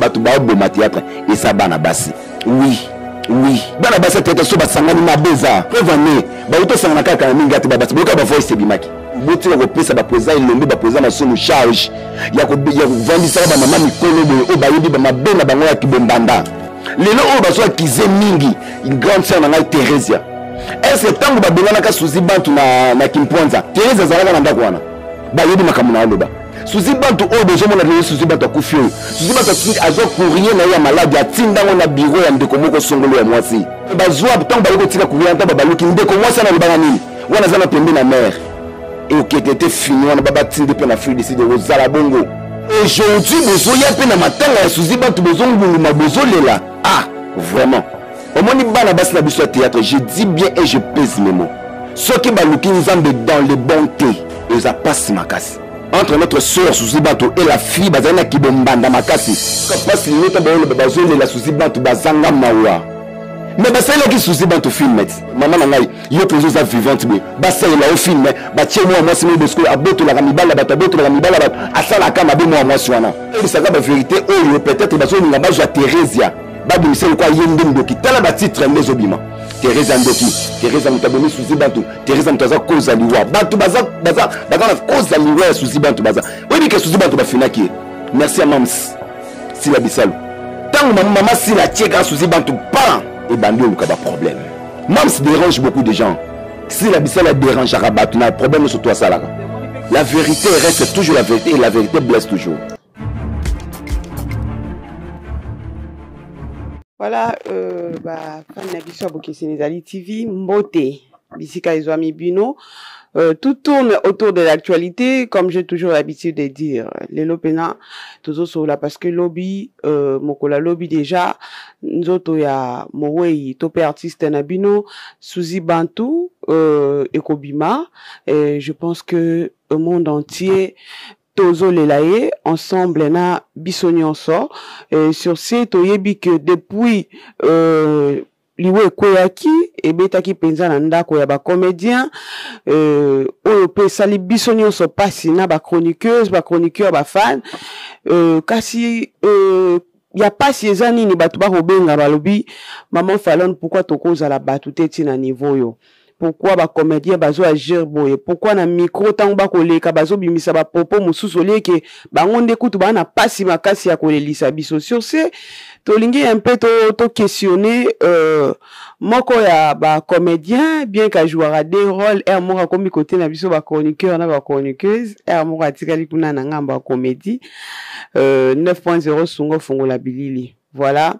batu ba boma théâtre et ça bana basi. Oui. Oui, bana basa tete so basangani na beza. Prevane, ba uto sangana kaka na mingi ati babasi. Boka ba voice bimaki. Boti ko pesa ba poza ilombe ba poza masomo charge. Ya ko vandisa ba mama mikolo boy o ba yidi ba mabena bango ya kibombanda. Lelo o ba so kize mingi, une grande sœur na Thérèse. Est-ce tango ba belana ka Suzy Bantu na Kimponza. Thérèse zalaka na ndako wana. Ba yidi makamuna aloba. Suzy Bantu o bezo mona le Suzy Bantu akufi oyo. Suzy Bantu azo courrier na ya malade atinda na bureau ya ndeko moko songolo ya mwasi. Bazwa tango ba yiko tika courrier anta ba baluki ndeko mwasi na libanga nini. Wana zana pembe na mère. Et ok était fini wana baba tinde pe na free décide de zala bongo. Aujourd'hui bezo ya pe na matanga ya Suzy Bantu bezo nguluma bezo lela. Ah, vraiment. Au moins bana basi na biso théâtre, je dis bien et je pèse mes mots. Ceux qui baluki nzambe dans les bontés, ils a passe makasi. Entre notre sœur Suzy Bantu et la fille bazana ki bombanda makasi. Ka passe l'autre bazole la Suzy Bantu bazanga mawa. Mais basala ki Suzy Bantu filmet. Maman na ngai, yo pezo za vivante be. Basala la au film, ba tie moi c'est de ce que aboto la mibala bataboto la mibala bat asala kama be moi swana. Et ça la vérité oh peut-être bazole na bazo Thérèse. Babu misel kwa yende ndoki tala ba titre les obima. Thérèse ndoki, Thérèse mutaboni Suzy Bantu, Thérèse mutaza koza liwa. Bantu baza na koza liwa Suzy Bantu baza. Oui que Suzy Bantu ba finaki. Merci à Mams. Si la bisalo. Tant maman si la tieka Suzy Bantu pas et bandi on ka ba problème. Mams dérange beaucoup de gens. Si la bisalo dérange Rabat, na problème sur toi ça là. La vérité reste toujours la vérité et la vérité blesse toujours. Voilà, fan na biso abokisi Nezali TV, Mbote, bisika ezwami bino. Tout tourne autour de l'actualité, comme j'ai toujours l'habitude de dire. Les lopena, toujours sur là, parce que lobby, mokola lobby déjà, nzoto ya mowei, topé artiste na bino, Suzy Bantu, ekobima, et je pense que le monde entier, Tozo lelaye ensemble na bisonyonso et sur ce toyebi que depuis liwe kweyaki et betaki penza na ndako ya ba comédien oyo pe sali bisonyonso pasi na ba chroniqueuse ba chroniqueur ba fan kasi ya pasi ezani ni batu ba kobenga balobi maman Fallon pourquoi tokoza la batu teti na niveau yo. Pourquoi ba comédien bazo agir boye? Pourquoi na micro tango ba koleka bazo bimisa ba popo mususu lieke bango ndekutu bana pasi makasi ya kolelisa biso sur ce tolingi un peu to questionner moko ya ba comédien bien qu'à jouer à des rôles et moko comme côté na biso ba chroniqueur na ba chroniqueuse et moko atikali kuna na ngamba comédie 9.0 sungo fungola bilili voilà.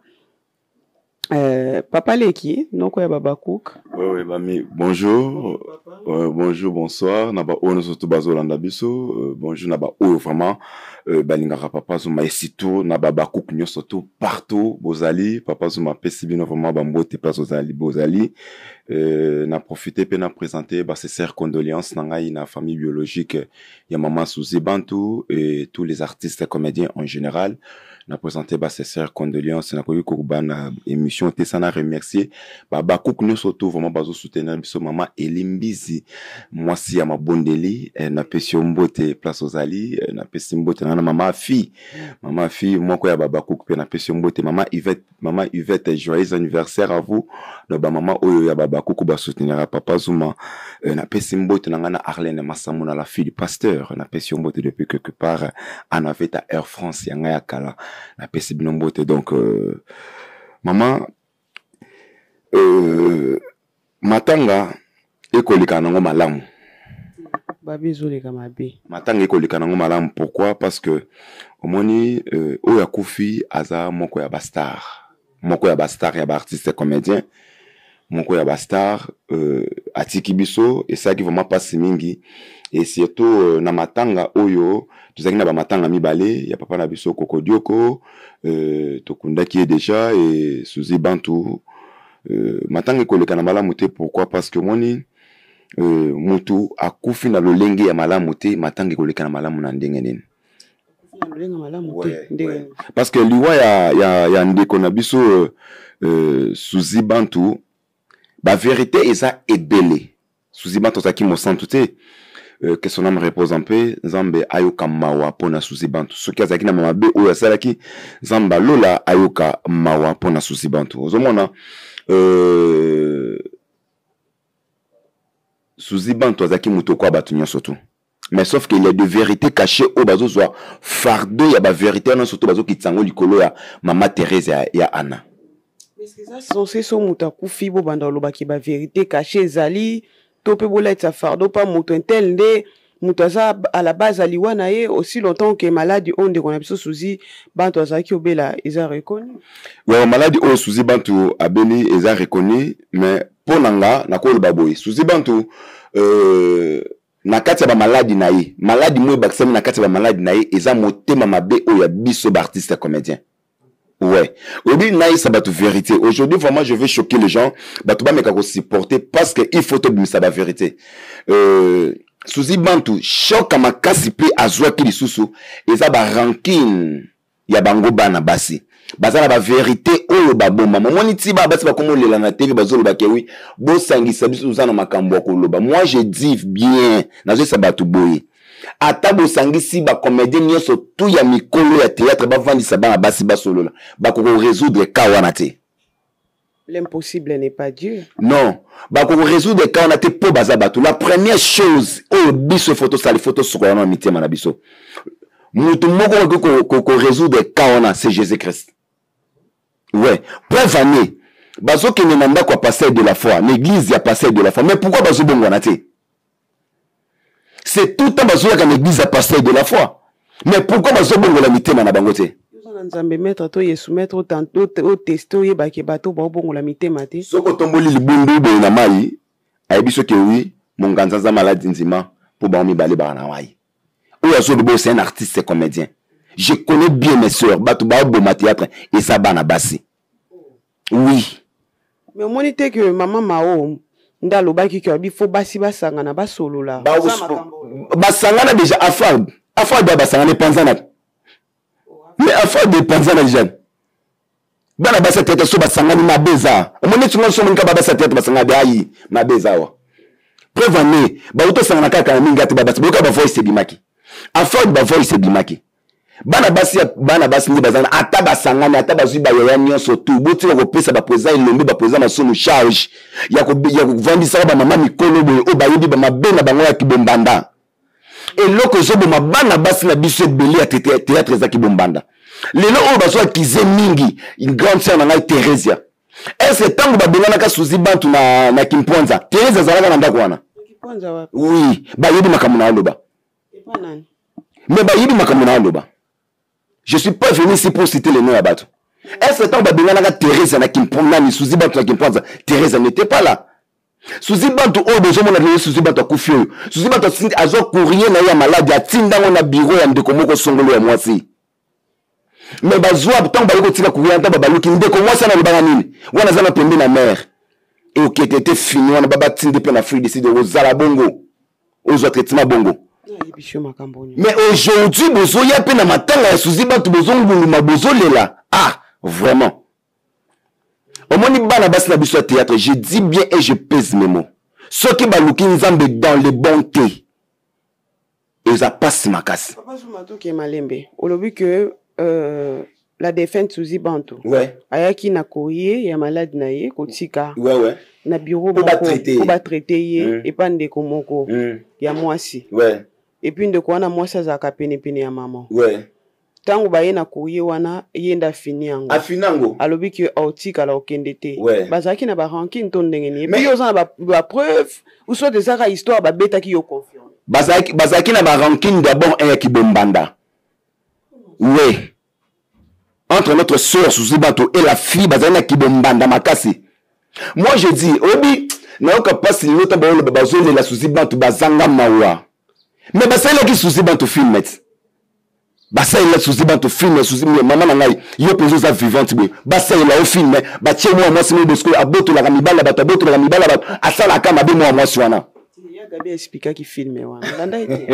Papa Leki, non quoi Baba Cook. Oui, mami, bonjour. Bonjour, bonsoir. Naba o no soto bazolanda biso. Bonjour naba o vraiment balingaka papa zo maesito naba Cook nyo soto partout bozali papa zo ma pesibino vraiment bambote place bozali bozali. Na profité pe na présenter ba sincères condoléances nanga na famille biologique ya maman Suzy Bantu et tous les artistes comédiens en général. Na présenté ba sincères condoléances na koyi ko bana émission te sana remercier Baba Cook nyo soto vraiment bazo soutenir biso maman Elimbizi mwasi ya mabondeli na pesi mbote place ozali na pesi mbote na maman fille moko ya Baba Cook pe na pesi mbote maman Yvette joyeux anniversaire à vous no ba maman oyo ya Baba Cook ba soutenir papa Zuma na pesi mbote na ngana Arlène Massamuna la fille du pasteur na pesi mbote depuis quelque part en avait à Air France ya ngaya kala na pesi binombote donc maman matanga ekolika nango malamu babezoleka mabe matanga ekolika nango malamu pourquoi parce que omoni oya kufi aza moko ya bastar ya ba artiste comédien moko ya bastar atiki biso et ça qui vraiment passe mingi et surtout na matanga oyo tuzaki na ba matanga mibale ya papa na biso Kokodioko tokundaki déjà et Suzy Bantu matanga ekoleka na malamu te pourquoi parce que moni mutu akufi na lolenge ya malamu te matanga ekoleka na malamu na ndenge nini parce que liwa ya ndeko na biso Suzy Bantu ba vérité eza ebele Suzy Bantu zaki mo santu te que son âme repose en paix, Nzambe ayoka mawa pona susi bantu. Soki azaki na mama be oyo asalaki, Nzamba lola ayoka mawa pona susi bantu. Ozomona susi bantu azaki muto kwa batu nyonso tu. Mais sauf qu'il y a de vérités cachées au bazo soit fardeau ya ba vérité non surtout bazo kitsango likolo ya mama Thérèse ya Anna. Mais c'est ça censé so muta kufi bo banda loba ki ba vérité cachée zali to pe bola ta fardeau pas muto intel nde muto za à la base aliwana ye aussi longtemps que maladie onde qu'on a biso souzi bantu za ki obela isa reconnu. Ouais maladie o souzi bantu abeli isa reconnu mais pour nanga na ko loba boy souzi bantu na kati ya ba maladie na ye maladie mo bakisami na kati ya ba maladie na ye eza motema mabe o ya biso ba artiste comédien. Ouais. Obi naï ça batu vérité. Aujourd'hui vraiment je vais choquer les gens. Batu ba meka ko supporter parce que il faut te bimisa ba vérité. Suzi bantu choka makasi pe azwa ki lisusu eza ba ranking ya bango bana basi. Bazala ba vérité oyo ba bomba. Momoni ti ba basi ba komo lela na TV bazolo ba ke oui. Bo sangisa biso uzana makambo ko loba. Moi je dis bien na zo sabatu boye. Atabo sangisi ba comédien nyonso tout ya mikolo ya théâtre ba vandisa bana basi basolola. Ba ko résoudre ka wana te. L'impossible n'est pas Dieu. Non, ba ko résoudre ka wana te po baza batu. La première chose o biso photo sali photo soko na mitema na biso. Mutu moko ko résoudre ka wana c'est Jésus-Christ. Ouais, preuve année. Bazo ke ne nanda kwa passer de la foi, l'église ya passer de la foi. Mais pourquoi bazo bongo na te? C'est tout le temps bazo ya l'église ya passer de la foi. Mais pourquoi bazo bongo la mitema na bango te? Nzambe mettre to yesu mettre tanto au testo ye ba ke bato ba bongo la mitema te. Soko tomboli libundu be na mai, ayebi soki oui, mon ganzaza malade nzima pour ba mi balé ba na mai. Oya so de c'est un artiste comédien. Je connais bien mes sœurs, bato ba bo ma théâtre et ça bana basi. Oui. Mais on monite que maman Mao ndalo baki que bi fo basi basanga na basolo la. Basanga déjà afab ba basanga ne panzana. Mais afab de panzana déjà. Bana basa tete so basanga ni mabeza. On monite tu so monka basa tete basanga bayi mabeza wa. Preuve année, ba uto sanga kaka na minga te babasa boka ba voice bimaki. Afab ba voice bimaki. Bana basi ni bazana ata basangani ata bazui ba yaya nyonso tu boti ko pesa ba poza ilombe ba poza masomo charge ya ko vandisa ba mama mikolo boye o ba yidi ba mabena bango ya kibombanda et loko zobo mabana basi na biso ebeli ya théâtre za kibombanda lelo o bazwa kize mingi une grande sœur na ngai Thérèse est-ce tango ba bengana ka suzi bantu na Kimponza Thérèse zalaka na ndako wana Kimponza wapi oui ba yidi makamuna aloba epa nani mais ba yidi makamuna aloba. Je suis pas venu ici pour citer les noms à battre. Est-ce que tant que Thérèse na Kimponza ni Suzi Bantu na Kimponza, Thérèse n'était pas là. Suzi Bantu o besoin mon aller Suzi Bantu kufio. Suzi Bantu azo courrier na ya malade ya tinda na bureau ya ndeko moko songolo ya mwasi. Mais bazwa tant ba ko tika courrier tant ba baluki ndeko mwasi na libanga nini. Wana zana pembe na mère. Et au qui était fini wana baba tinde pe na free décide au zala bongo. Aux traitement bongo. Mais aujourd'hui, bozo ya pe na matanga ya suzi bantu bozo nguluma bozo lela. Ah, vraiment. Au moni bana basi na biso théâtre, je dis bien et je pèse mes mots. Ceux qui baluki nzambe dans les bontés. Et ça passe ma casse. Papa Zumato qui est malembe. Olobi que la défunte Suzi Bantu. Ouais. Ayaki na courrier ya malade na ye kotika. Ouais. Na bureau pour ba traiter ye et pas ndeko moko. Ya mwasi. Ouais. Et puis ndeko wana mwasi azaka pene ya maman. Ouais. Tango ba ye na courrier wana yenda fini yango. Afinango. Alobi que autika la okendete. Ouais. Bazaki na ba ranking ton ndengeni. Mais yo za ba preuve ou soit des ara histoire ba beta ki yo confirme. Bazaki na ba ranking d'abord un qui bombanda. Ouais. Entre notre sœur Suzi Bantu et la fille bazana qui bombanda makasi. Moi je dis obi na oka passe l'autre ba le bazole la Suzi Bantu bazanga mawa. Mais basala qui Suzi Bantu filmet. Basala Suzi Bantu filme Suzi maman na ngai yo peso za vivante be. Basala au filme ba tie moi simo bosko aboto la kamibala bato aboto la kamibala bato asala kama be moi swana. Gabi expliqua qui filme Landa été.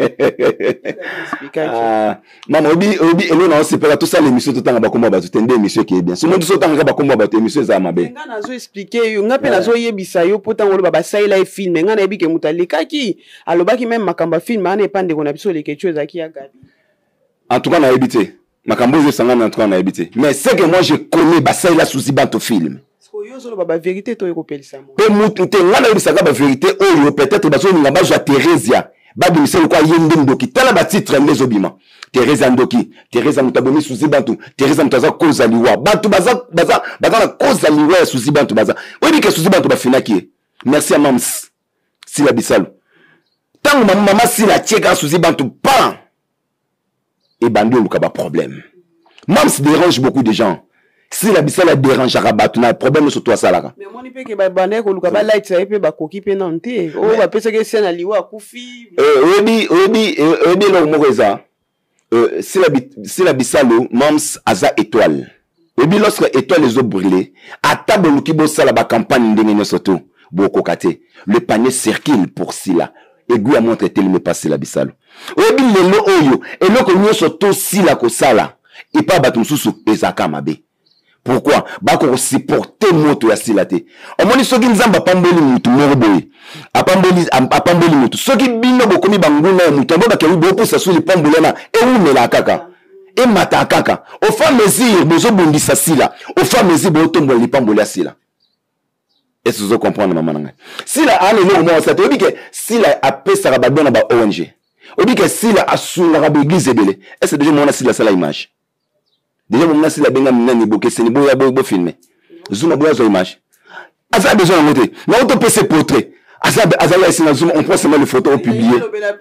Maman obi elo na se pela tout ça l'émission tout temps ba komba ba tout une émission qui est bien. Ce monde tout temps ba komba ba émission za mabe. Nga nazo expliquer yo nga pe nazo yebisa yo pourtant olo baba sai la film nga na ebike mutaleka ki alobaki même makamba film ana epande kona biso les quelque chose aki ya Gabi. En tout cas na ebité. Makambo je sanga en tout cas na ebité. Mais c'est que moi je connais ba sai la sous banto film. Yo baba vérité to ekopelisa mo. Pe mutu te nga na yebisaka ba vérité oyo peut-être bazo ninga ba joa Theresia. Babi misel kwa yende ndoki tala ba titre les obima. Teresa ndoki, Teresa mutabomi sous bantu, Teresa mutaza koza liwa. Bantu baza na koza liwa sous bantu baza. Oyebi ke sous bantu ba finaki. Merci à Mams. Sila Bisalo. Tant maman sila tcheka sous bantu pas. Et bando luka ba problème. Mams dérange beaucoup de gens. Si la Bissala dérange à rabat, on a un problème sur toi, ça là. Mais moi, je peux bander que le light ça peut ba koki pe nanté. Oh, ba pesa que c'est na liwa kufi. Obi lo moreza. Si la Bissalo, Mams aza étoile. Obi lorsque étoile les eaux brûlées, à table le kibo sala ba campagne ndenge soto, boko kate. Le panier circule pour Sila. Aiguille à montre tel me passe la Bissalo. Obi lelo oyo, et lo ko nyo soto Sila ko sala. Et pas batum susu ezaka mabe. Pourquoi? Bako supporter moto ya silate. Omoni soki nzamba pamboli mutu moroboy. Apamboli mutu. Soki bino bokomi banguna ya mutu. Mboba kewi bopo sa suli pambolena. E umela kaka. E mata kaka. Au fur et à mesure, bozo bondisa sila. Au fur et à mesure, bozo tombo li pamboli ya sila. Est-ce que vous comprenez maman nanga? Sila ane no mo sa te obi ke sila apesa rabadona ba ONG. Obi ke sila asula rabe église ebele. Est-ce que déjà mona sila sala image? Déjà, mon nasi la benga mnani boke c'est ni boya bo filmer. Zoom boya zo image. Asa besoin de monter. Na auto PC portrait. Asa la ici na zoom on prend seulement les photos publiées.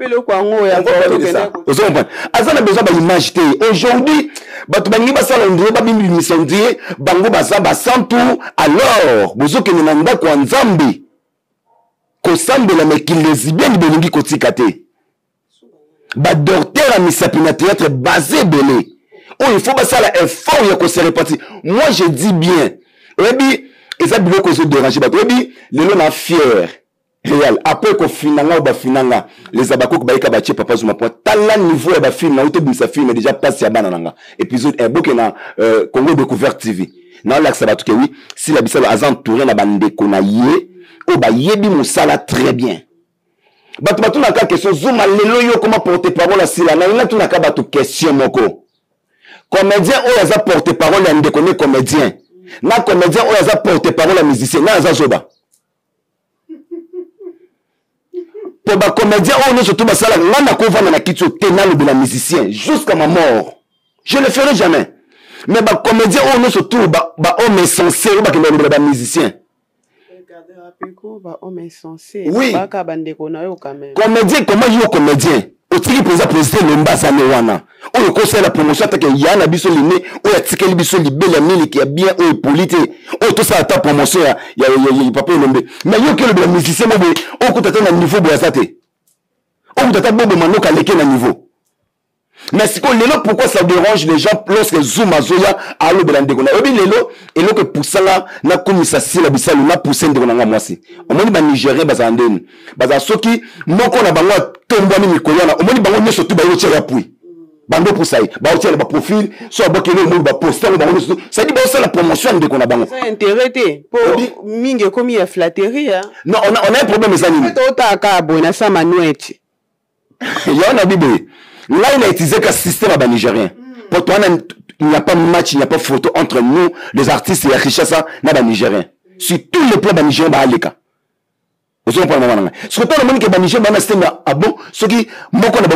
Asa na besoin d'image té. Aujourd'hui, batu bangi basala ndre ba bimbi misondie, bango basa basantu alors, bozo ke na ndako kwa nzambe. Ko sambela mekilezi bien belingi kotikate. Ba docteur a mis sa théâtre basé belé. Oh, il faut passer à l'effort, il y a qu'on se répartit. Moi, je dis bien. Rebi, et ça, bilo qu'on se dérange. Rebi, les gens sont fiers. Réel. Après qu'on finanga ou ba finanga, les abakok baïka bache papa zuma point. Tala niveau et ba film, na auto bimsa film, déjà passé à banananga. Épisode, un beau na, Congo Découverte TV. Na l'axe ba tout oui, si la bissala azan touré na bande kona yé, oh ba yebi moussala très bien. Batu na ka question, zuma lelo yo comment porter parole à sila, na tu na ka batu question moko. Comédien ou les a porte-parole à ndekone comédien. Na comédien ou les a porte-parole à musicien. Na za zoba. Pour ba comédien ou nous surtout basala na kova na kitso tenalo de la musicien jusqu'à ma mort. Je ne le ferai jamais. Mais ba comédien ou nous surtout ba homme insensé ou ba que ba musicien. Regardez rapidement ba homme insensé. Oui. Ba ka bandeko na yo quand même. Comédien comment yo comédien? Otiki président l'embasane wana. Oyo conseil la promotion ta ke yana biso liné, oyo tikeli biso libele mili qui a bien oyo polité. Oyo to ça ta promotion ya papa lombe. Mais yo ke le musicien mo be, o ko tata na niveau bo azate. O ko tata bobo manoka leke na niveau. Mais si ko lelo pourquoi ça dérange les gens lorsque Zoom azoya alo belande kona. Obi lelo et lo que poussala na komisa sila bisalu na pousser ndeko nga mwasi. Omoni ba Nigérien bazandeni. Baza soki moko na bango tombani mikolo na omoni bango nyoso tu ba yo tshela pui. Bando poussai, ba otela ba profil, so abokele mo ba poster ba nyoso. Ça dit ba ça la promotion ndeko na bango. Ça intéressé pour mingi comme il flatterie hein. Non, on a un problème les amis. To ta ka bona sa manouette. Ya na bibe. Là, il a utilisé qu'un système à Nigérien. Pour toi, il n'y a pas de match, il n'y a pas de photo entre nous, les artistes et les richesses, na Nigérien. Sur tous les plans, Nigérien, bah, aleka. Vous comprenez, maman? Ce que tu as demandé que Nigérien, bah, c'est ah bon, ce qui, moi, quand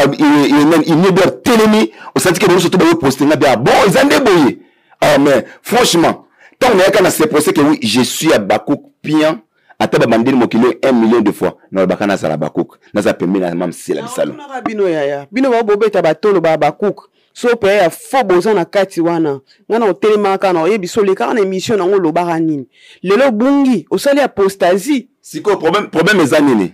il n'y a pas de télémi, au sens que nous, surtout, bah, poster, ah bon, ils ont débrouillé. Ah, mais, franchement, tant on est qu'à se procès que oui, je suis à Bakouk, bien, ata ba bandeli mokilo 1 million de fois na bakana sala bakuk na za pembe na mam sila bisalo na bino ya bino ba bobeta batolo ba bakuk so pe ya fo boza na kati wana ngana otelema kana oyebi so le kana émission na ngolo ba nini lelo bungi osali apostasie siko problème ezanini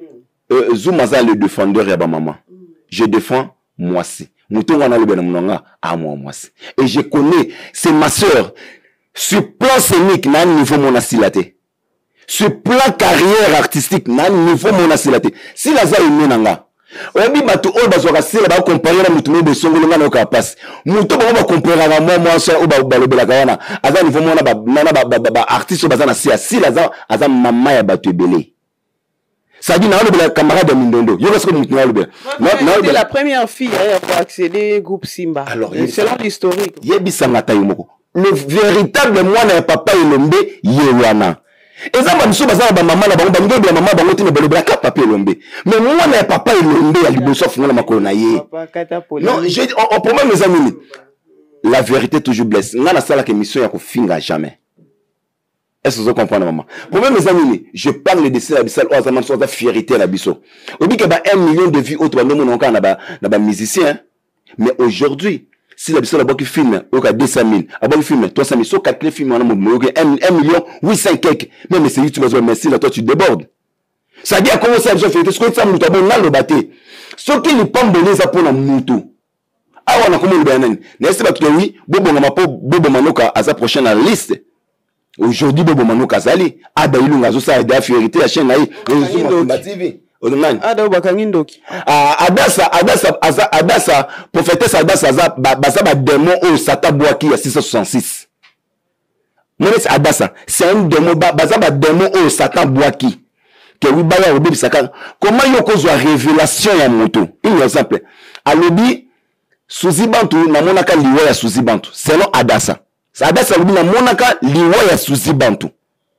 Zouma za le défendeur ya ba maman je défends moi si muto wana le bena munanga à moi si et je connais c'est ma sœur sur plan scénique na niveau mon asilate. Ce plan carrière artistique, na niveau mona silate. Si la za aimé nanga. Obi bato o bazwaka sila ba comparer na mutu mbe songolo nga na ka passe. Mutu ba comparer na moi so o ba lobela kana. Aza niveau mona ba artiste bazana si la za aza mama ya bato ebele. Ça dit, na camarade de Mindondo. Yo est-ce que mutu na lobela. C'est la première fille à accéder au groupe Simba. Alors, selon l'historique. Yebisanga tayumoko. Le véritable moi na papa Elombe yewana. Et ça va nous baza ba maman na bango bango de maman bango tine balobela ka papa Elombe. Mais moi na papa Elombe ya liboso fungana makolo na ye. Non, j'ai on promet mes amis. La vérité toujours blesse. Nga na sala que mission ya ko finga jamais. Est-ce que vous comprenez maman? Promet mes amis, je parle de ça bisal o zaman so za fierté la biso. Obi ke ba 1 million de vues autre no mononka na ba musicien. Mais aujourd'hui si la personne a beaucoup de films, il y a 200 000, a beaucoup de films, 300 000, so calculer film, il y a 1 million, 800 quelques. Même c'est YouTube, merci, là, toi, tu débordes. Ça dit à comment ça, je fais, ce que ça, nous avons là, le bâté. Ce qui n'est pas bon, ça pour la moutou. Ah, on a comment le bénin. N'est-ce pas que oui, Bobo Manoka, à sa prochaine liste. Aujourd'hui, Bobo Manoka, Zali, Ada Ilunga, ça, Ada Fiorité, la chaîne, là, TV. Adassa, prophétesse Adassa, Bazaba démon au Satan Boaki à 666. Adassa, c'est un démon, Bazaba démon au Satan Boaki. Que oui, Baya Obi Bisaka. Comment yoko zwa révélation ya moto? Un exemple. Alobi, Suzy Bantu, na monaka liwa ya Suzy Bantu. C'est non Adassa. Adassa alobi na monaka liwa ya Suzy Bantu.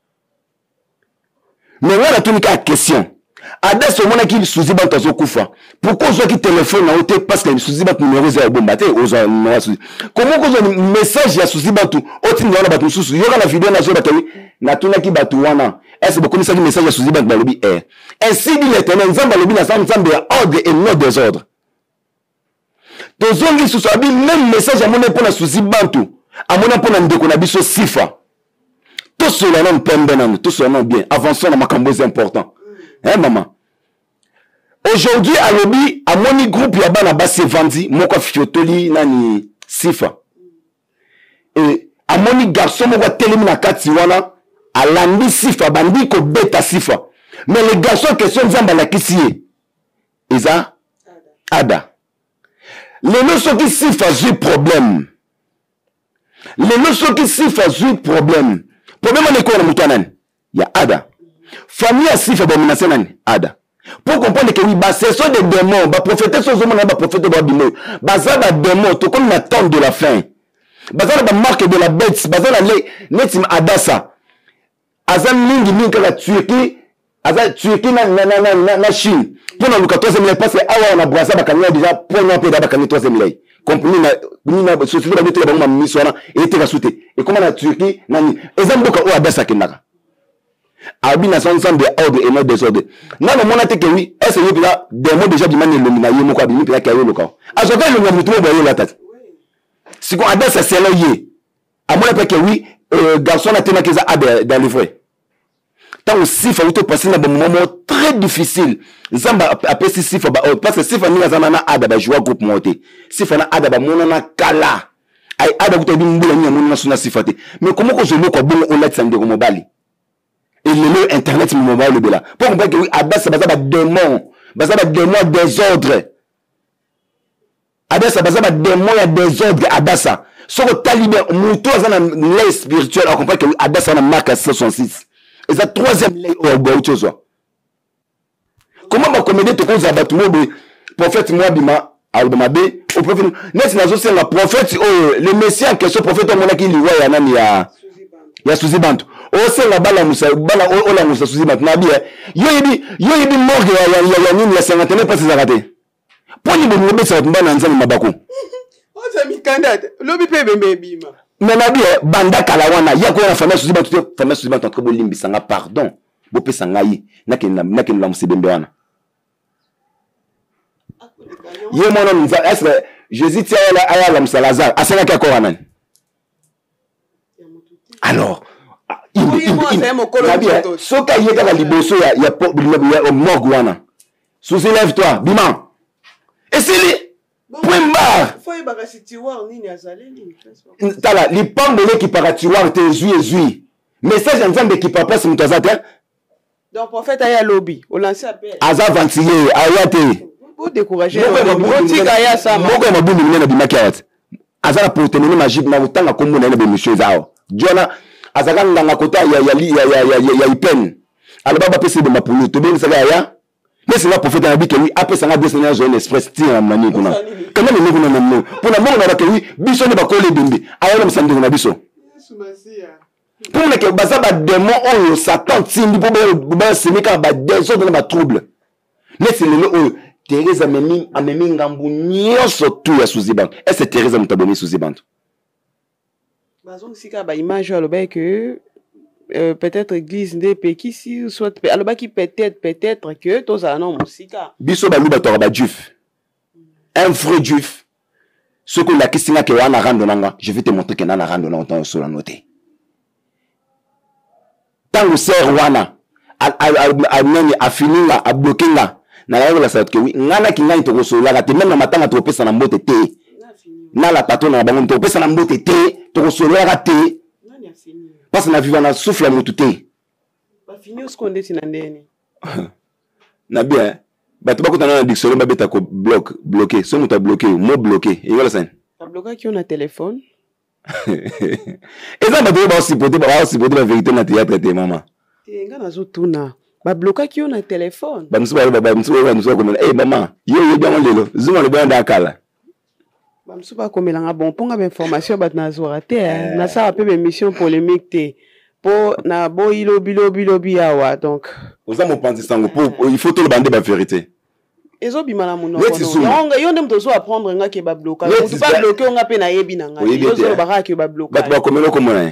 Mais on a tenu qu'à question. Adès au moment qu'il Suzy Bantu zo kufa. Pourquoi zo qui téléphone na ote parce que Suzy Bantu numéro 0 bombate ozo numéro Suzy. Comment ko zo message ya Suzy Bantu oti ngona batu susu. Yoka na vidéo na zo batawi na tuna ki batu wana. Est-ce que connaissez message ya Suzy Bantu balobi ainsi dit l'Éternel nzamba lobi na nzamba ya ordre et non désordre. Tozongi susu abi même message à mon pour na Suzy Bantu. À mon pour na ndeko na biso sifa. Tout cela non pembe na tout cela non bien. Avançons na makambo important. Hein, maman? Aujourd'hui, à l'obi, à mon groupe, il y a bana basse vendi, moko fiotoli, nani, sifa. Et à mon garçon, moko telemina kati wana, à l'andi sifa, bandi ko beta sifa. Mais les garçons qui sont zamba la kissier, Isa, Ada. Les notions qui sifa, j'ai problème. Les notions qui sifa, j'ai problème. Problème, on est quoi, il y a Ada. Famille à Sifa Bominasenani, Ada. Pour comprendre que oui, ce sont des démons, prophètes sont des prophètes de Babylone. Bazar des démons, tout comme l'attente de la fin. Bazar la marque de la bête, bazar la netim Adassa. Azam mingi mingi la Turquie, Azam Turquie na Chine. Pour nous, le 14e passe, on a brassé Bakania déjà, pour nous, on a Bakania 3e. Comprenez, na société la météo, on a mis sur et était rassouté. Et comment la Turquie, nani, Ezam Boka ou Adassa Kenaka. Abi na son de ordre et non désordre. Non, mais mon attaque oui, est-ce que là des mots déjà du man illuminé yé moko abi ni pila kayo loka. Azoka le mutu mo boyo la tête. Si qu'on adresse ça c'est là yé. À mon attaque oui, garçon a tenu qu'ils a dans le vrai. Tant aussi faut te passer dans un moment très difficile. Zamba après si faut parce que si faut ni zana ada ba jouer groupe monté. Si faut na ada ba monana kala. Ai ada kuto bi mbula ni monana suna sifate. Mais comment que je le ko bon on let sande ko mobali. Et le internet mobile le bela. Pour comprendre que oui, Adassa bazaba démon, bazaba démon désordre. Adassa bazaba démon ya désordre Adassa. Soko talibé muto azana lay spirituel, on comprend que oui, Adassa na marque 66. Et ça troisième lay au gauchozo. Comment va commander to ko za batu mo prophète moi bima albabe au prophète net na zo c'est la prophète le messie en question prophète mon qui liwa ya nani ya Suzy Bantu. O se la bala musa bala o la musa Suzy Bantu na bi yo yibi morgue ya nini ya 59 pas c'est raté. Pour ni bon be sa mbana nzana mabako. O se mi kandate lobi pe bembe bima. Mais na bi banda kala wana ya ko na famille Suzy Bantu entre bo limbisanga pardon. Bo pesa ngai nakeni la musa bembe wana. Ye mon nom est-ce que Jésus tient la musa Lazare asana ka ko wana. Alors, soka yeka la liboso ya mogwana. Suzy lève-toi, bima. Et c'est lui. Point barre. Tala, li pambole qui para tiroir te zui. Message en zambe qui papa c'est mutazate. Donc, prophète Aya Lobby, au lancer appel. Aza vantillé, ayate. Vous découragez. Ça. Moko ma boumi na bimakayat. Aza la protéine magique na utanga kombo na monsieur zao. Jona azaka nganga kota ya ipen. Alaba pesi de mapulu to ben saga ya. Mais c'est la prophète na bi ke oui après ça na deux seigneurs zone express tire mani kuna. Comment le niveau non pour la mort na ke oui biso ne ba kole bimbi. Ayala msandi na biso. Pour que baza ba démon oyo Satan tindi pour ba semika ba déso dans ba trouble. Mais c'est le Thérèse amemi ngambu nyonso tout ya Suzibantu. Est-ce que Thérèse mutaboni Suzibantu? Bazon sika ba image aloba que peut-être église nde pekisi soit aloba qui peut-être que tous anon musika. Biso ba luba to ba juif. Un vrai juif. Ce que la kisina ke wana randonanga, je vais te montrer que nana randonanga autant sur la noter. Tant le ser wana a fini a bloqué là. Na la sa que oui ngana ki ngai to kosola ka te même na matanga to pesa na mbote te na la patron na bango to pesa na mbote te to kosola ka te parce na vivant na souffle mutu te ba fini o skonde tinandeni na bien ba to ba ko na dictionnaire ba beta ko bloqué so mutu bloqué mot bloqué et voilà ça ta bloqué qui on a téléphone et ça ba to ba supporter la vérité na théâtre te maman te ngana zo tuna ba bloqué qui on a téléphone ba msuba comme eh maman yo bien lelo zuma le bien dakala ba msuba comme la bon ponga information ba na zo raté na ça peu émission polémique te po na bo ilobi awa donc oza mo penser sango pour il faut tout le bander ba vérité ezo bimala muno yo ndem to zo apprendre nga ke ba bloqué tu pas bloqué on a pe na yebi na nga yo zo ba ke ba bloqué ba komelo komona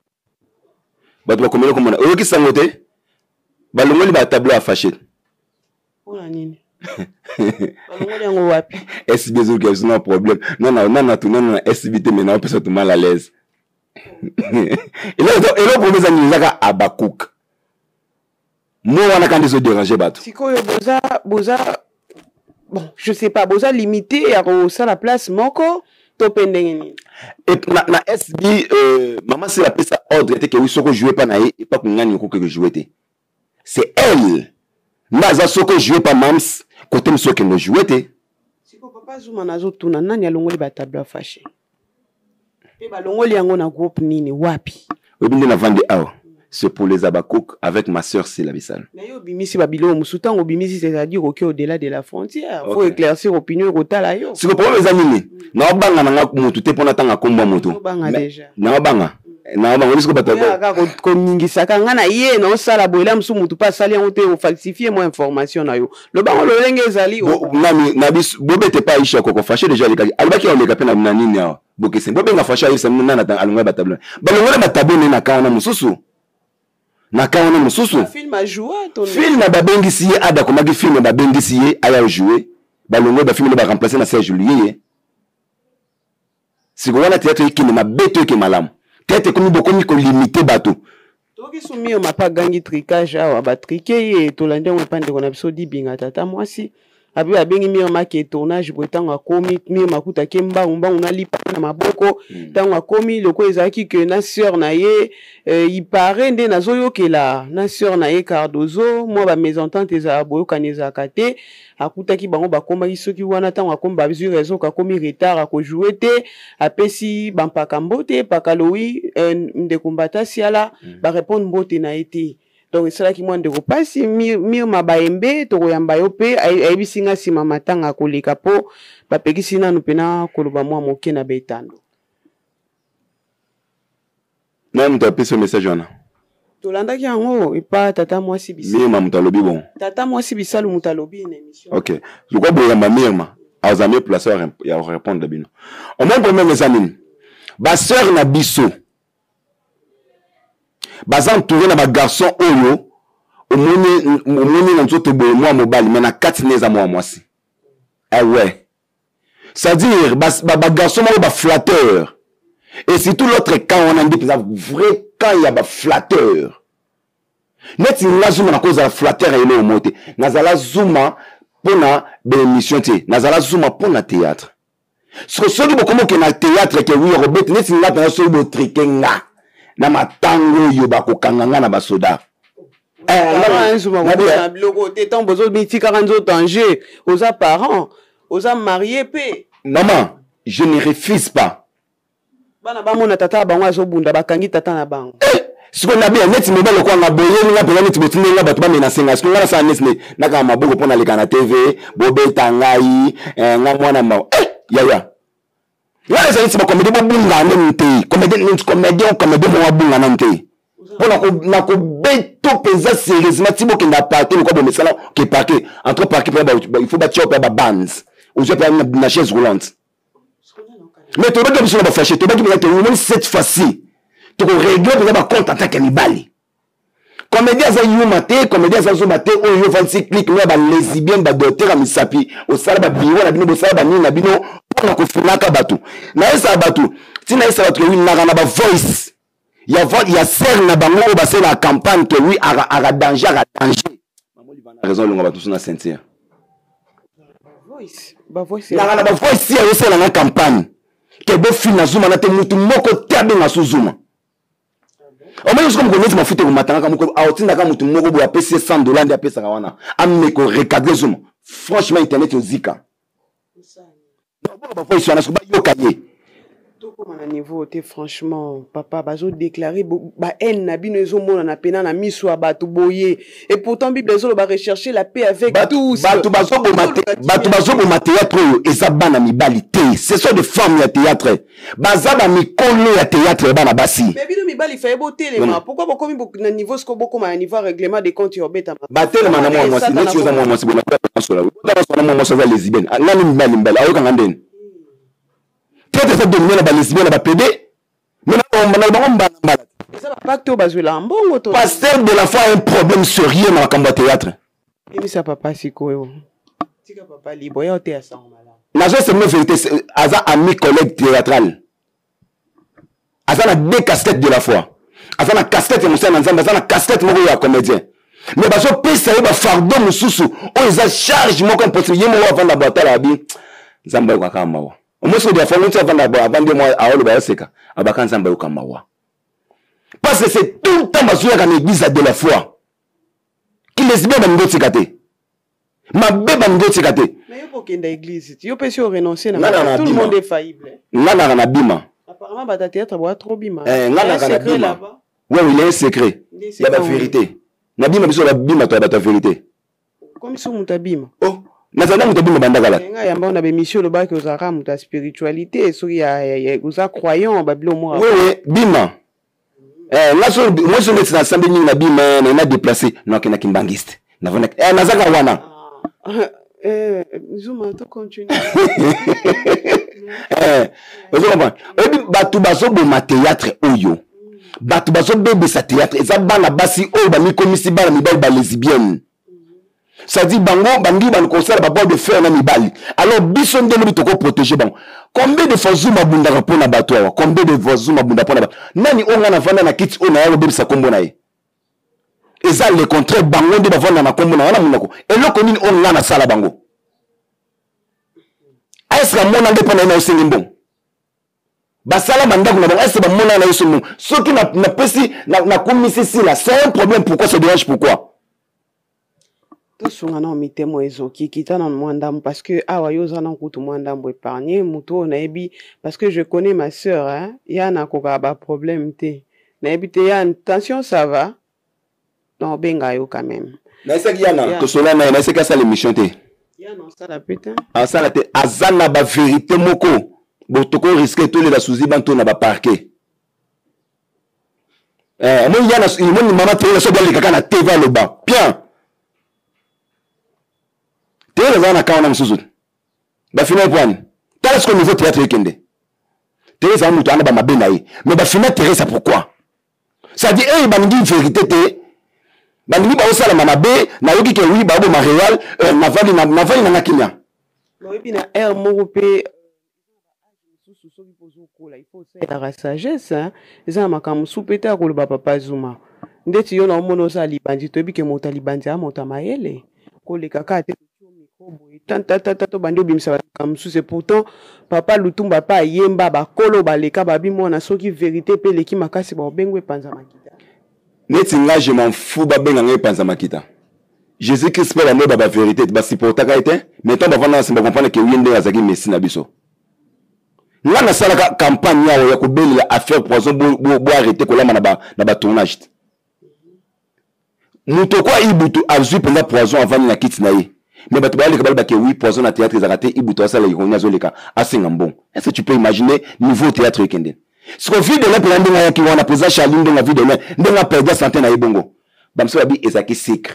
oyo ki sango te balongoli ba tableau affiché. Ola nini? Balongoli yango wapi? SB zo que c'est un problème. Non, tout non SB te maintenant peut tout mal à l'aise. Et là pour mes amis zaka Abakouk. Moi wana quand ils ont dérangé bato. Sikoyo boza bon, je sais pas, boza limité à ça la place moko to pendengeni. Et na SB maman c'est la pesa ordre était que oui soko jouer pas na et pas ngani ko que jouer te. C'est elle. Naza soko jouer pas mams côté mso que no jouer te. Siko papa zuma nazo tuna nani alongoli ba tableau fâché. Et ba longoli yango na groupe nini wapi? Obinde na vende awa. C'est pour les Abakouk avec ma sœur Sylabissal. Mais yo bimisi babilo musutan o bimisi c'est-à-dire au-delà de la frontière. Faut éclaircir opinion kotala yo. C'est pour les amis. Na banga na mutu te pona tanga komba moto. Banga déjà. Na banga. Na banga risque batako. Ko ningisa kanga na ye na sala boela musu mutu pas sali en te o falsifier moi information na yo. Le bango le lenge ezali o. Nami na bis bobete pa isha koko fâché déjà les kaki. Alba ki on le kapena na nini ya. Bokese. Bobenga fâché ayi samna na ta alonga batabla. Balonga batabone na kana mususu. Nakaona mususu film a joué ton film na babengisi ye ada komaki film babengisi ye aya jouer balongo ba film ba remplacer na Serge Julier siko wana théâtre ikini mabeto ke malamu théâtre komi bokomi ko limiter bato toki sumi o mapa gangi tricage awa ba triquer ye to lande on pande kona biso di binga tata mwasi abi abengi mi ma ke tournage botango akomi mi makuta kemba umba una lipa na maboko tango akomi loko ezaki que na sœur na ye il paraît nde nazoyokela na sœur na ye Cardozo moi ba mésentente eza boyokaneza kate akutaki bango bakombaki soki wana tango akomba bizu raison ka komi retard a ko jouer te apesi bampaka mbote pakalowi ndeko mbatasi ala ba répondre mbote na été. Donc c'est là qui moi de repasser mi mabaembe to koyamba yo pe ayibisinga sima matanga koleka po bapekisi na nupena koloba mwa moke na betando. Même tu as pris ce message là. Tolanda ki yango epa tata mwasi bisa. Mi mamutalobi bon. Tata mwasi bisalu mutalobi une émission. OK. Je crois boyamba mirma azami placer ya répondre de bino. On m'a premier mes amis. Ba sœur na biso. Bazan entouré na ba garçon oyo omoni na nzoto boye moi mobali mais na katineza moi mwasi. Ah ouais. C'est-à-dire ba garçon ba flatteur. Et surtout l'autre cas on a dit vrai quand il y a ba flatteur. Net la zuma na cause la flatteur et le monter. Nazala zuma pona bénémission té. Nazala zuma pona théâtre. Ce que celui comment que na théâtre que oui Robert net la na so bo trikenga. Na matango yo bakokanganga na basoda Maman, je ne refuse pas. Ce qu'on a bien, net, mais bon, quoi, on a boyé, on a besoin de te mettre là, bah, mais c'est ce qu'on a ça, n'est-ce pas? N'a qu'à ma beaucoup pour aller à la TV, Bobé Tangaï, n'a moi n'a pas. Ya. Là, c'est pas comme des bons gars, non, comédien, moi, bon, non, pour la beto pesa sérieusement, si vous n'avez pas parqué, le quoi, mais ça là, qui est parqué, entre parqué, il faut battre par bands, ou je peux aller dans la chaise roulante. Mais tu vas pas sur la fâcher, tu vas pas cette fois-ci. Tu vas régler pour avoir compte en tant qu'animal. Comédien za yumate, comédien za zomate, o yo 26 clics, nous ba lesbienne ba docteur a misapi, au sala ba biwo na bino, au sala ba nina bino, pour na kufulaka batu. Na esa batu, ti na esa batu oui na ba voice. Il y a serre na bango ba c'est la campagne que oui a danger, Maman lui va na raison longa batu sur na ceinture. Ba voice. Na ba voice c'est la campagne. Que be fin na zuma na te mutu moko tabe na suzuma. Au moins, je comme connais ma foute au matin, comme autina comme mutu moko boya pc $100 de pesa kawana. Amme ko recadrer zuma. Franchement internet zika. Non, ba voice na so ba yokaye. Comme à un niveau, franchement, papa, bazo déclaré, ba haine na bino ezo mona na pena na miso abatu boye. Et pourtant, Bible ezo ba rechercher la paix avec tous. Batu bazo bo théâtre et ça bana mi balité. Ce sont des femmes ya théâtre. Baza ba mi kolo ya théâtre bana basi. Mais bino mi bali fait beauté les mains. Pourquoi beaucoup mi na niveau ce que beaucoup ma niveau règlement des comptes urbeta. Ba tellement na moi si ne tu as moi si bona pas sur la. Dans moi sur les lesbiennes. Ngani mi mbali ayo kangandeni. Peut-être ça dominer la lesbienne la PD. Mais pasteur de la foi a un problème sérieux dans la combat théâtre. Et ça papa si quoi. Tika papa libre ya te asa mala. La chose c'est une vérité, Aza ami collègue théâtral. Aza na deux casquettes de la foi. Aza na casquette émotionnelle ensemble, Aza na casquette moko ya comédien. Mais baso pesa ba fardeau mususu, on ils a charge moko impossible, yemo wa vendre la boîte la bi. Zamba kwa kama wa. Moi, je vais faire avant 2 mois à Olo Bayaseka, à Bakansan Bayokamawa. Parce que c'est tout le temps basé dans l'église de la foi. Qui les bien dans le ma bébé dans le mais il faut qu'il y ait une église. Il faut renoncer. Tout le monde est faillible. Nana na bima. Apparemment, bah, ta théâtre va trop bima. Nana na bima. Oui, il y a un secret. Il y a la vérité. Na bima, biso la bima, tu as la vérité. Comme si on t'a bima. Oh. Nazana mutabima bandagala. Yamba on a bémission le bac aux arabes ta spiritualité so ya aux croyants babilo moi. Oui, bima. Là sur moi je mets na sambi na bima na déplacé non kena kimbangiste. Na vona nazaka wana. Zuma to continue. Vous comprenez? Batu baso bo ma théâtre oyo. Batu baso bebe sa théâtre eza bana basi oyo ba mi komisi bana mi ba lesbienne. Ça dit bango bangi ban concert ba bord de fer na mibali alors bison de lobi toko protéger bango combien de fois zuma bunda rapona bato combien de fois zuma bunda pona bato nani onga na vanda na kiti ona yalo bebisa kombo na ye eza le contraire bango de bavanda na kombo na wana munako eloko nini onga na sala bango aisra mona nde pona na osengi mbon basala bandako na bango aisra ba mona na yoso mbon soki na pesi na komisi sila c'est un problème pourquoi ça dérange pourquoi sunga na mitemo ezoki kita na mwandam parce que awa yo zana kutu mwandam épargné muto na ebi parce que je connais ma sœur hein yana koka ba problème te na ebi te ya tension ça va non benga yo quand même na ese yana to sola na ese ka ça l'émission te yana ça la putain ah ça la te azana ba vérité moko bo to ko risquer to la souzi banto na ba parquet moi yana il mon maman te so bien le kaka na TV le bas bien Théâtre zana kaona msuzu. Ba final point. T'as ce qu'on niveau théâtre yekende. Théâtre mutu ana ba mabena yi. Mais ba final Thérèse pourquoi? Ça dit eh bangi vérité te. Bangi ba osala mama be na yoki ke oui ba bo Montréal na vali na kinya. Moi bi na air moko pe msusu soki pozo kola il faut ça la sagesse hein. Eza makamu supeta ko le papa Zuma. Ndeti yo na omono sa libandi to bi ke mota libandi a mota mayele. Ko le kaka te tant bandi bimisa comme c'est pourtant papa Lutumba pa yemba ba kolo ba leka ba bimona soki vérité pe leki makasi ba bengwe panza makita neti nga je m'en fous babenga ngai panza makita Jésus-Christ peut la la vérité ba supporta ka été mais tant bavana na simba comprendre que yende azaki messi na biso nga na sala campagne ya ko belela affaire poison bo arrêter ko lama na ba tournage muto kwa ibutu azui penza poison avant na kiti na ye mais bato ba leka ba ke oui poison na théâtre za raté ibutu asala yikonya zoleka asenga mbon est-ce que tu peux imaginer niveau théâtre kende ce qu'on vit de là pour ndinga ya ki wana poza Charline ndinga vide na ndinga perdre santé na ibongo bamso ba bi ezaki secret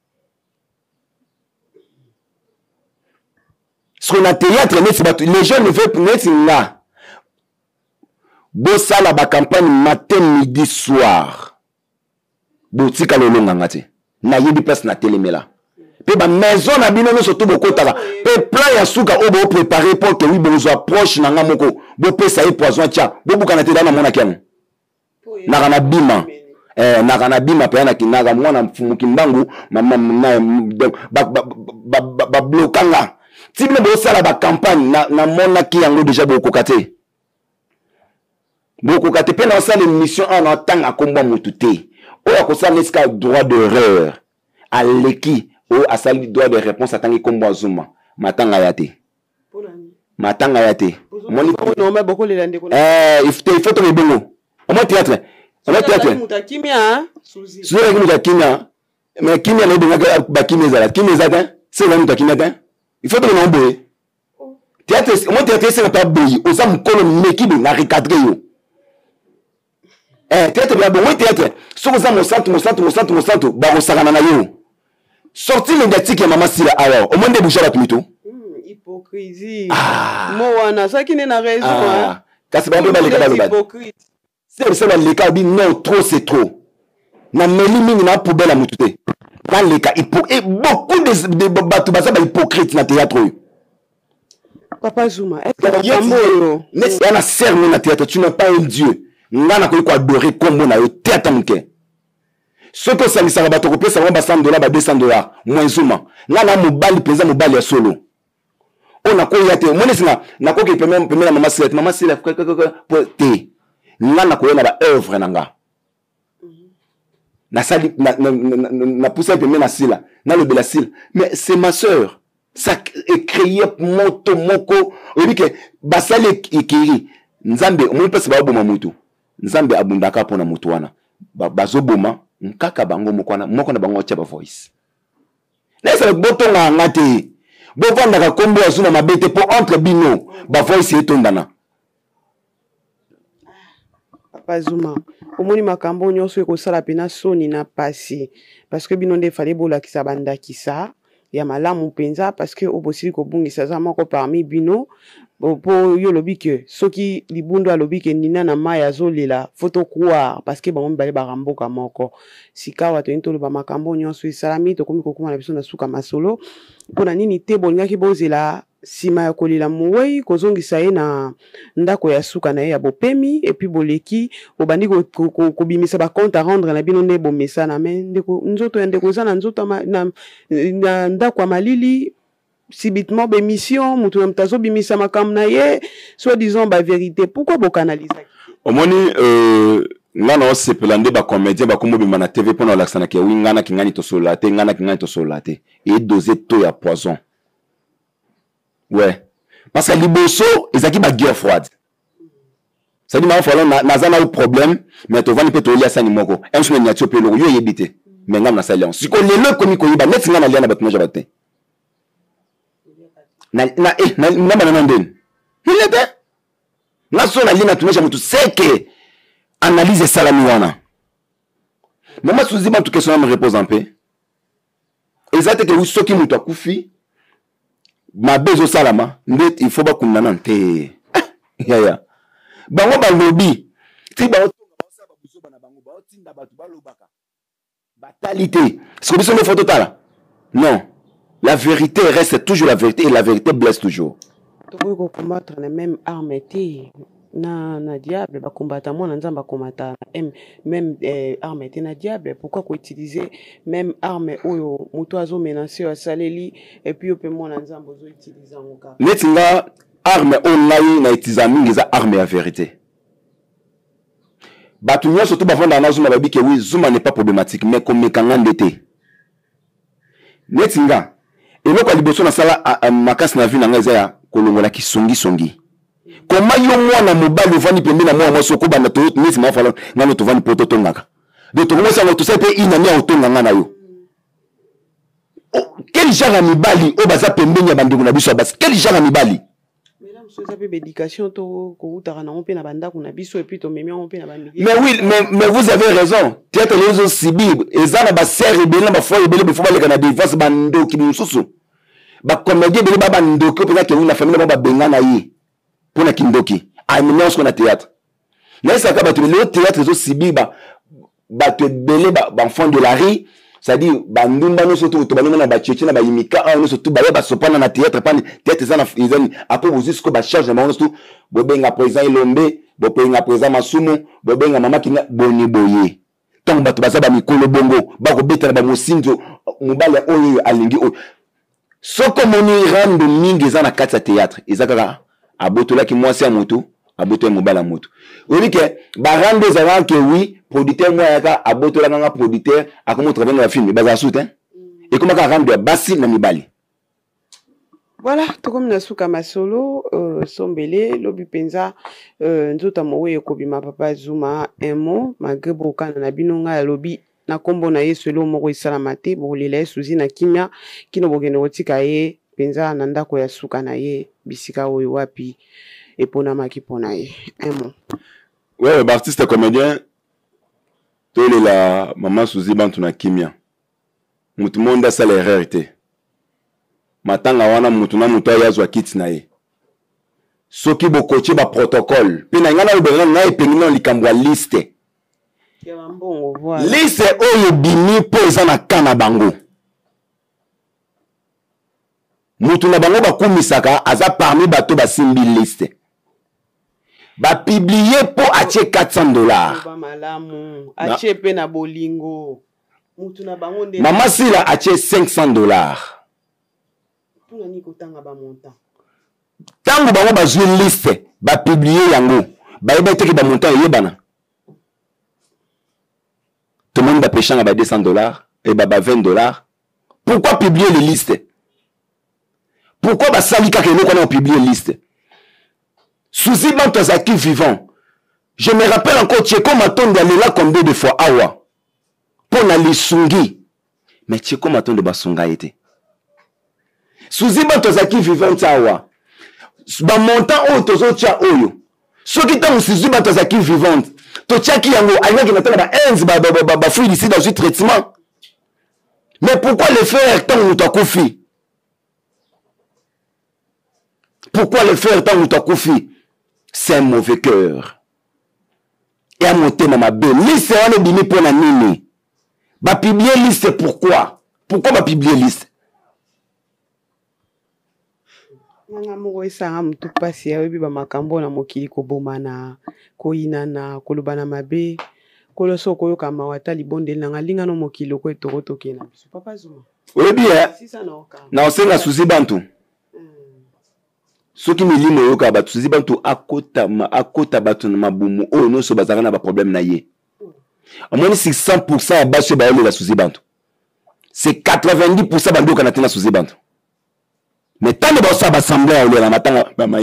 ce qu'on a théâtre les gens ne veulent pas là bossa la campagne matin midi soir botika lolonga ngati na yebi place na télémela pe ba maison na bino no surtout bokotaka pe plan ya suka o bo préparer pour que oui bozo approche na ngamoko bo pesa e poison tia bo bukana te dana mona kiamu na kana bima na kana bima pe na kinaga mwana mfumuki mbangu mama na ba blokanga tibile bo sala ba campagne na mona ki yango déjà bokokate bokokate pe na sala mission en temps akomba mututé o akosa neska droit d'erreur à l'équipe ou à sa droit de réponse à tangi kombo azuma matanga yate matanga yate moni non mais beaucoup les lande ko il faut to bongo au moins théâtre mutakimia suzi mutakimia mais kimia le benga ba kimia za kimia c'est là mutakimia ta il faut to no boye théâtre au moins théâtre c'est pas boye aux am kolo mekibe na recadrer yo théâtre bien bon théâtre so ko za mo centre ba ko sakana na yo sorti médiatique ya mama sila alors au moins de bouger la tumito hypocrisie mo wana ça qui n'est na raison hein kasi ba ba le ka ba hypocrite c'est le cas bi non trop c'est trop na meli mingi na poubelle à mutute dans les cas et beaucoup de batu basa ba hypocrite na théâtre. Papa Zuma est-ce que mais yana serme na théâtre tu n'es pas un dieu ngana ko adorer comme na yo théâtre mke. Ce que ça lisaka bato ko pesa ba $100 ba $200 moins Zuma ngana mobali penza mobali ya solo on a ko yate mone singa na ko ke pemela mama sila pour te ngana ko na ba œuvre nanga na sali na poussa pemela sila na le bela sila mais c'est ma sœur ça est créé moto moko on dit que basali ikiri nzambe mo pesa ba boma mutu nzambe abundaka pona mutu wana bazoboma nkaka bango mokwana moko na bango tshaba voice nesa botonga ngate bo vanda ka kombo azuna mabete po entre bino ba voice etondana. Papa Zuma omoni makambo nyonso ekosala pena soni na pasi parce que bino nde fallait bolakisa bandakisa ya malamu penza parce que obosili kobungisa za moko parmi bino po yo lobi que soki libundo alobi que nina na mai azolela photo croire parce que bango bale baramboka moko sika wato intolo ba makambo nyonso isalami to komi kokuma na biso na suka masolo pona nini te bolingaki bozela sima ya kolela muwei kozongisa ye na ndako ya suka na ye ya bopemi et puis boleki obandi kobimisa ba compte à rendre na bino ne bomesa na mais ndeko nzoto ya ndeko za na nzoto na ndako ya malili subitement bémission mutu mtazo bimisa makam na ye soit disons ba vérité pourquoi bo canaliser omoni ngana osepelande ba comédien ba kombo bima na TV pona laksana ke ngana kingani to solate ngana kingani to solate et doser to ya poison. Ouais. Parce que liboso, ils ont une guerre froide. Ça dit, ma foi, n'a pas de problème, mais tu vas ne pas te lier à ça ni moko. Un jour, il y a tué le yo yébité. Mais n'a pas de alliance. Si qu'on les le comme il y a, net si n'a pas de alliance, j'abate. Na den. Il était. Na son alliance na tumeja mutu c'est que analyse salami wana. Maman souzi ma tu question me repose en paix. Exact que vous soki mutu akufi. Ma bezo salama ndet il faut ba kunana nte ya bango balobi ti ba otonga ba saba buso bana bango ba otinda batu balobaka batalité ce que biso ne photo tala non la vérité reste toujours la vérité et la vérité blesse toujours to ko combattre na même arme té na diable ba combattre moi nzamba combattre même arme té na diable pourquoi ko utiliser même arme oyo moto azo menacer à saleli et puis ope moi nzamba zo utiliser ngoka netinga arme on na utiliser mingi za arme ya vérité Batu nyonso to bavanda na Zuma babi que oui, Zuma n'est pas problématique, mais comme mekanga ndete. Netinga. Et loko liboso na sala makas na vie na nga ya kolongola ki songi. Comment yo mwana mobali vani pembe na mwa soko banda to neti ma fala ngano to vani poto tongaka. De to ngosa ngo to sepe ina mi autonga ngana yo. Quel genre amibali o baza pembe nya bandu na biso bas. Quel genre amibali? Mais là monsieur ça peut éducation to ko utara na mpe na banda kuna biso et puis to memi mpe na bandi. Mais oui, mais vous avez raison. Théâtre les autres sibib ezana ba serre ebele ba foi ebele befo ba leka na divorce bando ki mususu. Ba comédie ebele ba bando ko pena ke na famille ba benga na yi. Pona kindoki. A minons qu'on a théâtre. Mais ça ka ba le théâtre les autres sibib ba te belé ba enfant de la rue. C'est-à-dire bandumba no soto to banana ba cheche na ba yimika no soto ba ba sopana na théâtre pan théâtre ça na izani après vous jusqu'au ba charge na soto bo benga président Ilombe bo benga président Masumu bo benga mama kinga boni boye tant bato baza ba mikolo bongo ba ko betana ba mosinzo mobala oyo alingi o soko moni rando mingi za na kati ya théâtre ezaka abotola ki mwasi ya moto abotola mobala moto oni ke ba rando za que oui producteur moi yaka abotola nganga producteur akomo travailler na film baza soute hein et comment ka rendre basi na mibali. Voilà, tout comme na suka masolo sombele lobi penza nzota mowe ko bima papa Zuma un mot malgré bokana na binonga lobi na kombo na yesu lo moko isalamate bolela suzi na kimia kino bogeno otika ye penza na ndako ya suka na ye bisika oyo wapi epona makipona ye un mot. Ouais, artiste comédien tole la maman Suzy Bantu na kimia mutu monda sala erreur te matanga wana mutu na mutu ayazwa kiti na ye soki bokoche ba protocole pina ngana ubengana na epengina likambwa liste ya mbongo voilà liste oyo bimi po eza na kana bango mutu na bango bakumisaka aza parmi bato basimbi liste ba publier po ache $400 ba malamu ache pe na bolingo mutu na bango nde mama sila ache $500 puna ni kotanga ba montant tango bango bazwi liste ba publier yango ba yeba teki ba montant yebana tout le monde va pêcher ba $200 et ba $20. Pourquoi publier les listes? Pourquoi ba salika que nous qu'on a publié liste? Suzy Bantu azaki vivant. Je me rappelle encore Tcheko Matonde alela combien de fois awa pour na lisungi. Mais Tcheko Matonde basunga été. Suzy Bantu azaki vivant awa. Ba montant o tozo tia oyo. Soki ta Suzy Bantu azaki vivant. To tchaki yango alaki na tala ba enz ba fruit ici dans un traitement. Mais pourquoi le faire tant nous t'a confié? Pourquoi le faire tant nous t'a confié? C'est un mauvais cœur. Et à monter ma belle. Liste on est bimi pour la nini. Ba publier liste pourquoi? Pourquoi ba publier liste? Nanga moko esanga mutu pasi ya webi ba makambo na mokili ko bomana ko inana ko lobana mabe ko loso ko yoka mawata libonde nanga linga no mokili ko etoroto kena biso papa Zuma. Oui bien. Sisa na oka. Na osenga Suzy Bantu. Soki milimo yoka ba Suzy Bantu akota batu na mabumu o no so bazaka na ba problème na ye. Au moins 600% ya baso ba yo la Suzy Bantu. C'est 90% bandoka na tena Suzy Bantu. Mais tant de bossa assemblée au la matanga mama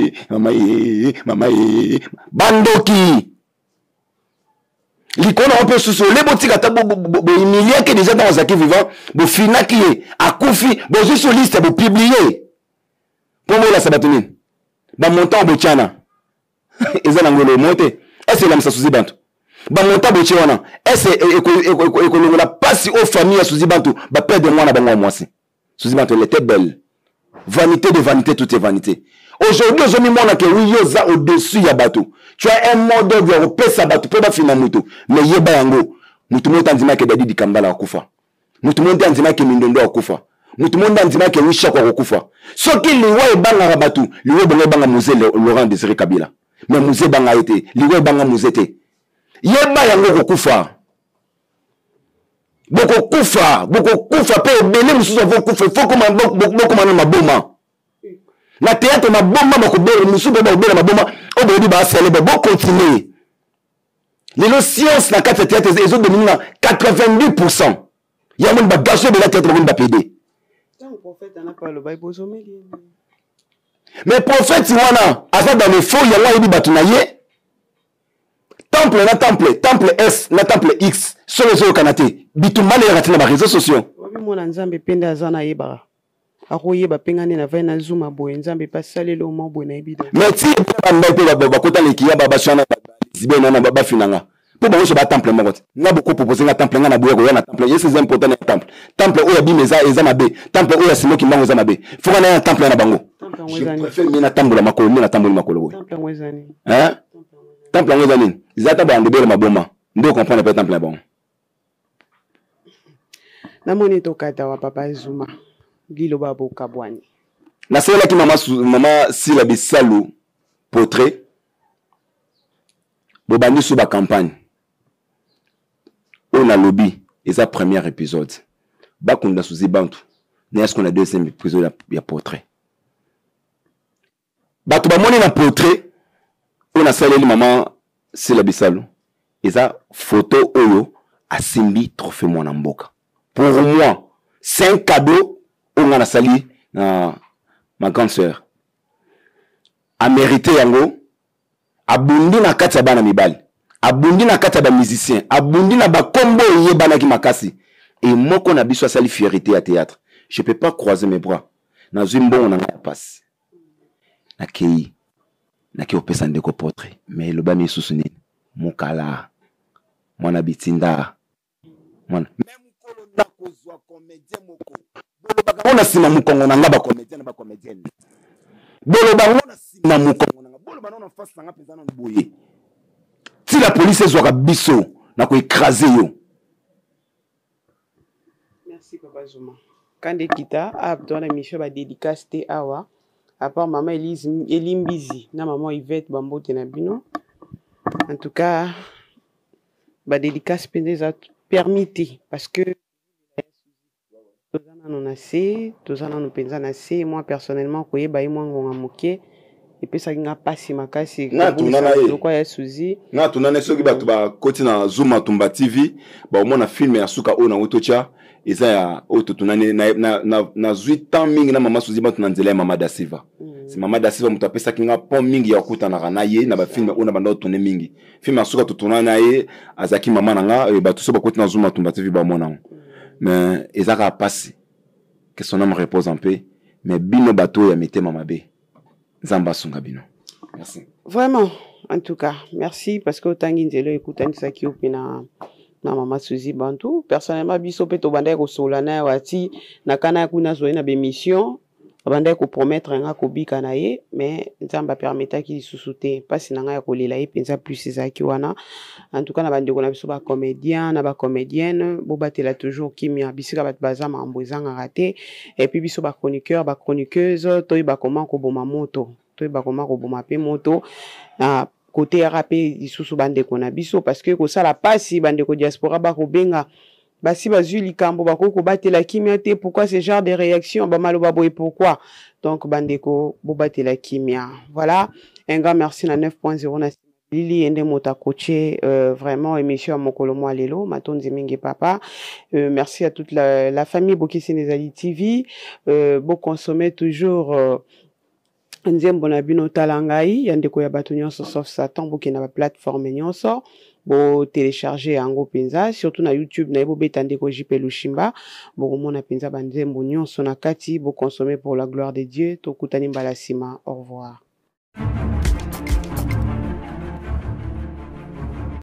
bandoki likona on peut sous les boutiques à bo humilier que déjà dans zaki vivant bo finaki akufi bo sur liste bo publier pour moi la sabatini ba montant bo tiana ezana ngolo monte est-ce la msa Suzy Bantu ba montant bo tiana est-ce école la passe aux familles Suzy Bantu ba perdre moi na bango mwasi Suzy Bantu elle était belle. Vanité de vanité, tout est vanité. Aujourd'hui, je me montre que oui, yoza au-dessus ya bateau. Tu as un mode de repère sa bateau, peut pas finir moto. Mais yeba yango, mutu monte andima ke dadi di kambala akufa. Mutu monte andima ke mindondo akufa. Mutu monte andima ke wisha kwa akufa. So ki liwa ebanga bateau, liwa banga musée Laurent Désiré Kabila. Mais musée banga été, liwa banga musée te. Yeba yango akufa. Beaucoup kufa pe bele mususu vont kufa faut comment beaucoup maboma na théâtre maboma bako bele mususu ba bele maboma o be ba célébrer bo continuer Les sciences na kati théâtre ils ont dominé 82%. Il y a même bagage de la théâtre même PD. Tant prophète n'a pas le Bible sommet. Mais prophète wana asa dans les faux yanga yebi batunaye. Temple na temple S na temple X sur les kanate. Bitumale yati na réseaux sociaux. Wabi mona nzambe penda azana yeba. Akoyeba pengane na vai na zuma boye nzambe pas salelo mo boye na yebida. Mais si banda pe bakota lekiya baba shana zibena na baba finanga. Pour moi je ba temple mo gote. Na beaucoup proposer na temple nga na boye ko na temple. Yes c'est important na temple. Temple oya bimeza eza mabe. Temple oya simoki mbango eza mabe. Faut na temple na bango. Je préfère mina tambola makolo mina tambola makolo. Temple ngwezani. Hein? Temple ngwezani. Zata ba ndebele maboma. Ndo comprendre pas temple na bango. Na moni to kata wa papa Zuma. Gilo babo kabwani. Na sala ki mama Sila Bisalu portrait. Bobani sous ba campagne. On a lobby et ça premier épisode. Bakunda sous Bantu. Mais est-ce qu'on a deuxième épisode ya portrait? Batu ba moni na portrait. On a salé maman Sila Bisalu. Et ça photo oyo a simbi trophée mon mboka. Pour moi, c'est un cadeau. On a sali ma grande sœur. A mérité yango. Abundi na kati ya bana mibali. Abundi na kati ya ba musicien. Abundi na ba kombo yebana ki makasi. Et moko na biso sali fierté à théâtre. Je peux pas croiser mes bras. Na zumbon na passe. Na kei. Na ki opesa ndeko portrait. Mais le bami susuni. Mokala. Mwana bitinda. Mwana. Même kolo na kozwa comédien moko. On a sima mukongo na nga ba comédien na ba comédienne. Bolo ba on a sima mukongo na nga. Bolo ba na face na pesa na boye. Si la police ezwaka biso na ko écraser yo. Merci papa Zuma. Quand kita a dans la mission ba dédicace te awa. À part maman Elise Elimbizi na maman Yvette Bambote na bino. En tout cas ba dédicace pendeza permis parce que moi personnellement et puis ça n'a pas si ma casse na tunana soki bato ba koti na Zuma Tumba TV ba omona film ya suka ona otocha eza ya oto tunane na 8 ans mingi na mama suzi bato na nzela ya mama da Silva si mama da Silva mutapesa kinga pon mingi ya kuta na ye na ba film ona banda otone mingi film ya suka tutuna ye azaki mama nanga bato so ba koti na Zuma Tumba TV ba mona mais ezaka passe que son âme repose en paix mais bino bato ya mete mama be Zamba Sunga bino. Merci. Vraiment, en tout cas, merci parce que autant Nzelo écoute ça qui opina na mama Suzy Bantu. Personnellement, biso peto banda ko solana wati na kana kuna zo na bémission banda ko promettre nga ko bika na ye mais nzamba permettre ki susute pas na nga ko lela ye penza plus ezaki wana. En tout cas na bande ko na biso ba comédien na ba comédienne bo batela toujours kimia bisika bat bazama ambozanga raté et puis biso ba chroniqueur ba chroniqueuse to ba comment ko boma moto to ba comment ko boma pe moto na côté rapé lisusu bande ko na biso parce que ko sala pasi bande ko diaspora ba ko benga basi bazui likambo bakoko batela kimia te pourquoi ce genre de réaction ba maloba boy pourquoi donc bandeko bo batela kimia voilà un grand merci na 9.0 na Lili ende mota coaché vraiment émission mokolo mo lelo matonzi mingi papa merci à toute la famille Bokisi Nezali TV bo consommer toujours nzembo na bino talangai yandeko ya bato nyonso sauf Satan boki na ba plateforme nyonso bo télécharger yango penza surtout na YouTube na bo betande ko JP Lushimba bo mona penza banzembo nyonso na kati bo consommer pour la gloire de Dieu to kutani mbala sima au revoir.